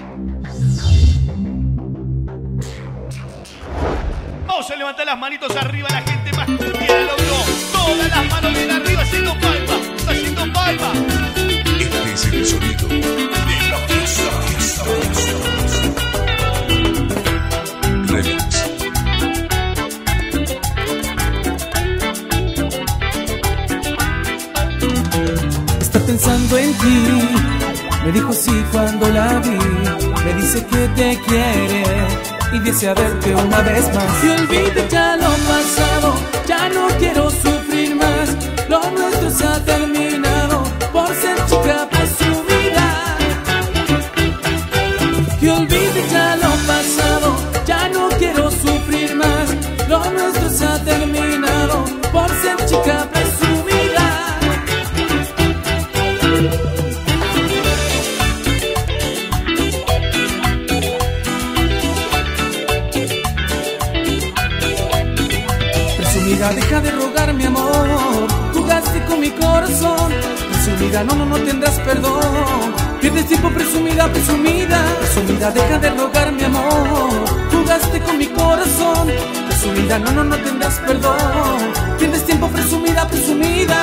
Vamos a levantar las manitos arriba, la gente más cumbia, loco. Todas las manos bien arriba, haciendo palma, haciendo palma. Este es el sonido de la fiesta. Remix. Está pensando en ti, me dijo sí cuando la vi. Me dice que te quiere y desea verte una vez más. Y olvide ya lo pasado, ya no quiero sufrir más. Lo nuestro se ha terminado por ser chica presumida. Y olvide ya lo pasado, ya no quiero sufrir más. Lo nuestro se ha terminado por ser chica presumida. Presumida, deja de rogar mi amor, jugaste con mi corazón. Presumida, no tendrás perdón. Pierdes tiempo, presumida, presumida. Presumida, deja de rogar mi amor, jugaste con mi corazón. Presumida, no tendrás perdón. Pierdes tiempo, presumida, presumida.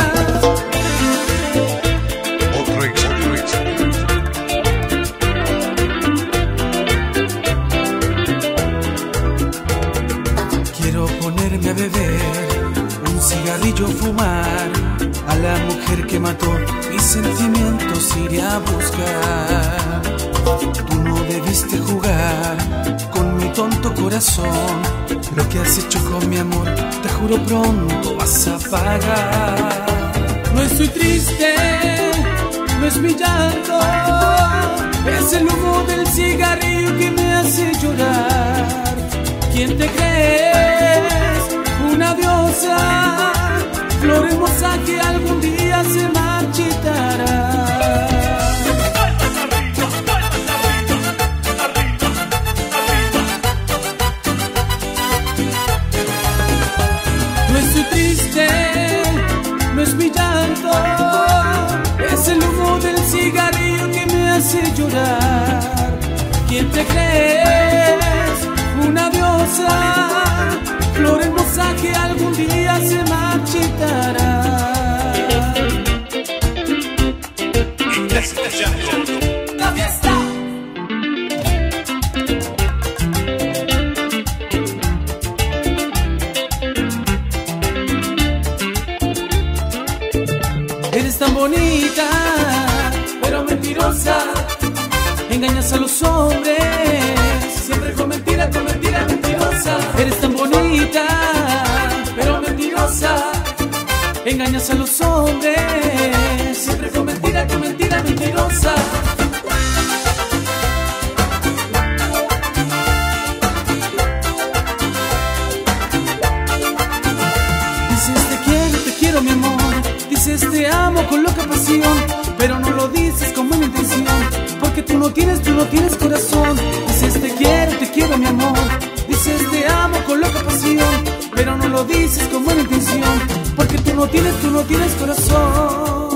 Quiero ponerme a beber, un cigarrillo fumar. A la mujer que mató mis sentimientos iré a buscar. Tú no debiste jugar con mi tonto corazón. Lo que has hecho con mi amor, te juro pronto vas a pagar. No estoy triste, no es mi llanto, es el humo del cigarrillo que me hace llorar. ¿Quién te crees? Una diosa, flor hermosa que algún día se marchitará. No estoy triste, no es mi llanto, es el humo del cigarrillo que me hace llorar. ¿Quién te crees? Una diosa, flor hermosa que algún día se marchitará. Estás escuchando La fiesta. Eres tan bonita, pero mentirosa. Engañas a los hombres, siempre con mentira, mentirosa. Eres tan bonita, pero mentirosa. Engañas a los hombres, siempre con mentira, mentirosa. Dices te quiero mi amor. Dices te amo con loca pasión, pero no lo dices con buena intención, porque tú no tienes corazón. Dices te quiero mi amor. Dices te amo con loca pasión, pero no lo dices con buena intención, porque tú no tienes corazón.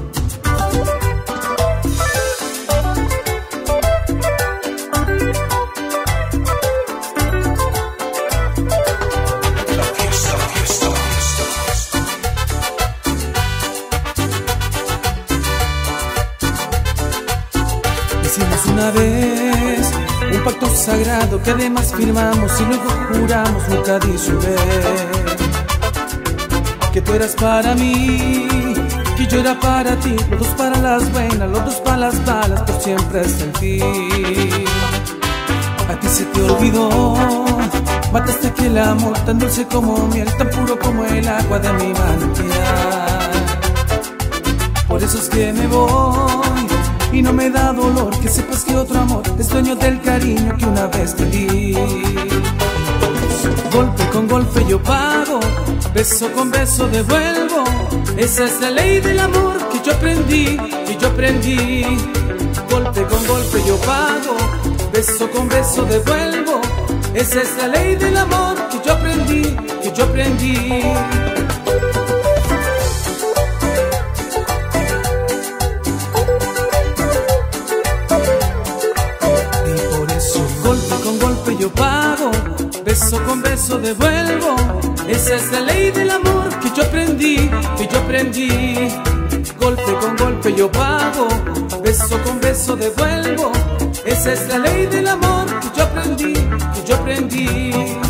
Hicimos una vez un pacto sagrado que además firmamos y luego juramos nunca disolver. Que tú eras para mí, que yo era para ti, los dos para las buenas, los dos para las malas, por siempre hasta el fin. A ti se te olvidó, mataste aquel amor tan dulce como miel, tan puro como el agua de mi manantial. Por eso es que me voy y no me da dolor que sepas que otro amor es dueño del cariño que una vez te di. Golpe con golpe yo pago, beso con beso devuelvo. Esa es la ley del amor que yo aprendí, Golpe con golpe yo pago, beso con beso devuelvo. Esa es la ley del amor que yo aprendí, beso con beso devuelvo. Esa es la ley del amor que yo aprendí, que yo aprendí. Golpe con golpe yo pago, beso con beso devuelvo. Esa es la ley del amor que yo aprendí, que yo aprendí.